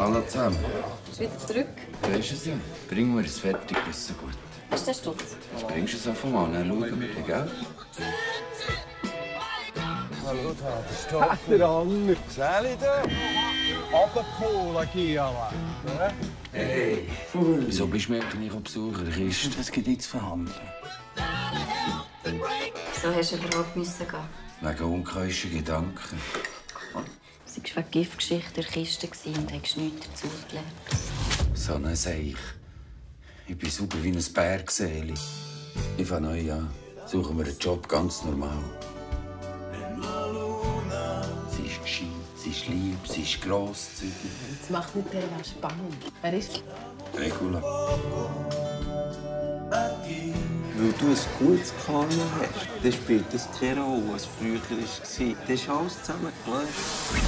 Hallo zusammen. Ist wieder zurück. Da ist es ja. Bring mir es fertig, ist so gut. Ist der Stutz? Jetzt bringst du es einfach mal, dann schauen wir, gell? Hallo, Stoff. Der Anger. Sali da. Abendkohle hier, alle. Hey. Wieso bist du mir nicht auf Besuch in der Kiste? Das gibt jetzt verhandeln. Wieso hast du überhaupt müssen gehen? Wegen unkeuscher Gedanken. Du warst wegen Giftgeschichte in der Kiste und hast nichts dazu gelernt. So ein Seich. Ich bin sauber wie ein Bergseeli. Ich fange neu an. Suchen wir einen Job ganz normal. Sie ist gescheit, sie ist lieb, sie ist grosszügig. Das macht nicht der spannend. Wer ist Regula. Weil du ein gutes Karma hast, dann spielt das keine Rolle, was früher war. Das ist alles zusammen gelöscht.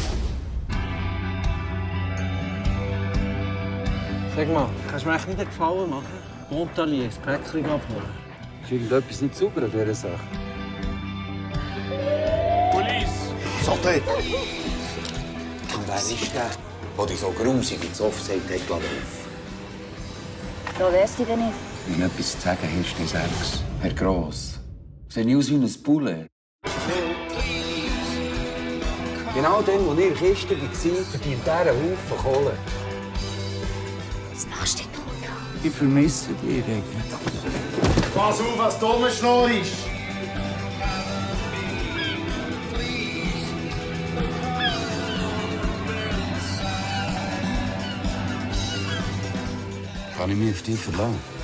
Sag mal, kannst du mir echt nicht einen Gefallen machen? Montalier, das Päckchen abholen. Ist irgendetwas nicht sauber an dieser Sache? Police! Sortet! Und wer ist der? Der dich so grusig ins Offside hat auf. So wär's dir denn nicht? Wenn du etwas zu sagen hast, dann sag's. Herr Gross. Sehe ich aus wie ein Bulle? Genau dann, wo ich in der Kiste war, verdient er einen Haufen Kohle. Was machst du denn? Ich vermisse dich, Regel. Pass auf, was dumm Schnur ist! Kann ich mich auf dich verlassen?